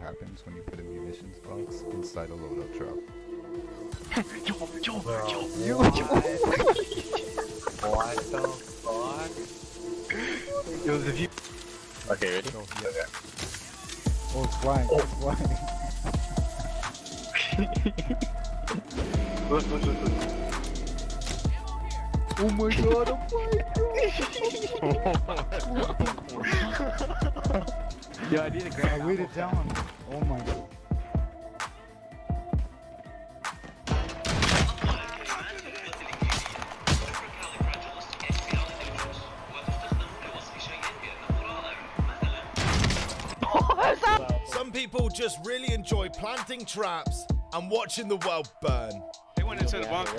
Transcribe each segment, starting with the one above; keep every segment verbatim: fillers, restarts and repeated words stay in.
happens when you put a munitions box inside a loadout drop. yo, yo, Bro, yo, yo, yo. What the fuck? Yo, the view. Okay, ready? Oh, yeah. Okay. Oh, it's flying, oh. It's flying. Look, look, look, look. Oh my god, I'm flying! Yo, I need to grab I weighed it down. Oh my god. Some people just really enjoy planting traps and watching the world burn. They went into the bunker.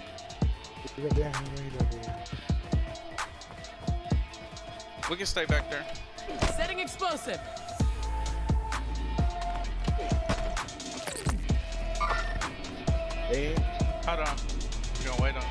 We can stay back there. Setting explosive. Hey. Hold on. We're gonna wait on.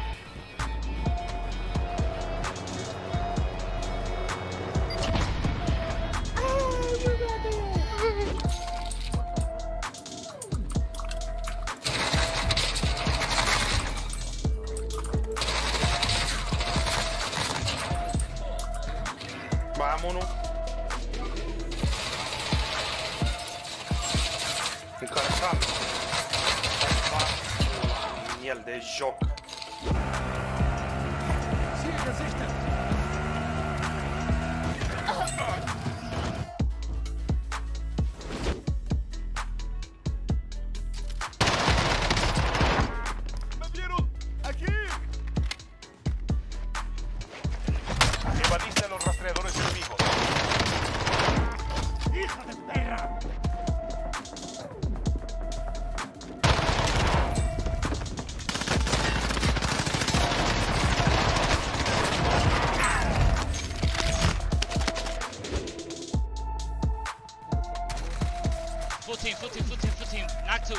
Vámonos. Un cara framme. Mjäll, det är tjock. Evadiste a los rastreadores enemigos. ¡Hija de perra! Full team, full team, full team, full team. Knock two.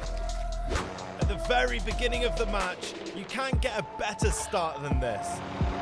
At the very beginning of the match, you can't get a better start than this.